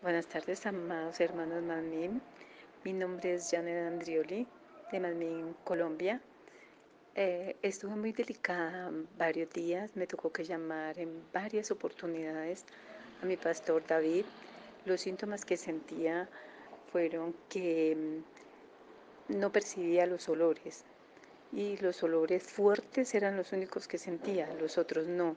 Buenas tardes, amados hermanos Manmin. Mi nombre es Janet Andrioli, de Manmin, Colombia. Estuve muy delicada varios días, me tocó que llamar en varias oportunidades a mi pastor David. Los síntomas que sentía fueron que no percibía los olores y los olores fuertes eran los únicos que sentía, los otros no.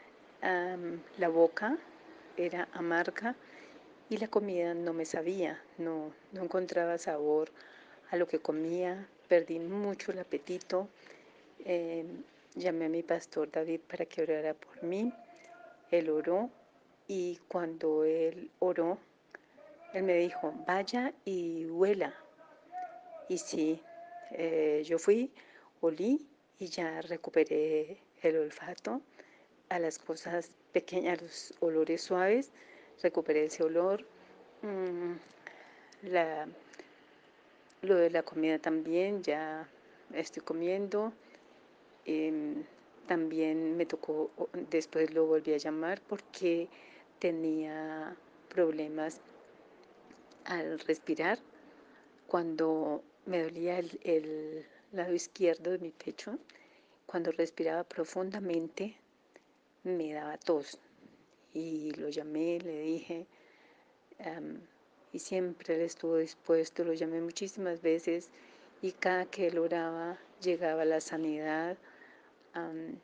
La boca era amarga y la comida no me sabía, no encontraba sabor a lo que comía, perdí mucho el apetito. Eh, Llamé a mi pastor David para que orara por mí, él oró y cuando él oró, él me dijo, vaya y huela. Y sí, yo fui, olí y ya recuperé el olfato a las cosas pequeñas, los olores suaves, recuperé ese olor. Mm, la, lo de la comida también, ya estoy comiendo. Em, También me tocó, después lo volví a llamar porque tenía problemas al respirar. Cuando me dolía el lado izquierdo de mi pecho, cuando respiraba profundamente, me daba tos. Y lo llamé, le dije, um, y siempre él estuvo dispuesto, lo llamé muchísimas veces y cada que él oraba llegaba la sanidad. Um,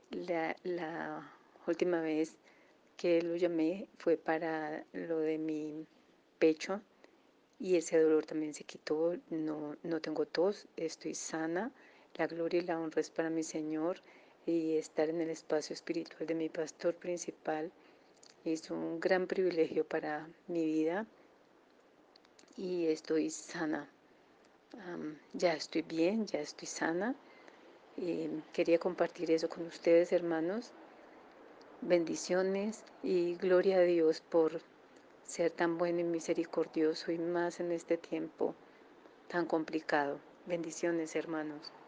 la última vez que lo llamé fue para lo de mi pecho y ese dolor también se quitó, no tengo tos, estoy sana, la gloria y la honra es para mi Señor y estar en el espacio espiritual de mi pastor principal es un gran privilegio para mi vida y estoy sana. Ya estoy bien, ya estoy sana. Quería compartir eso con ustedes, hermanos. Bendiciones y gloria a Dios por ser tan bueno y misericordioso y más en este tiempo tan complicado. Bendiciones, hermanos.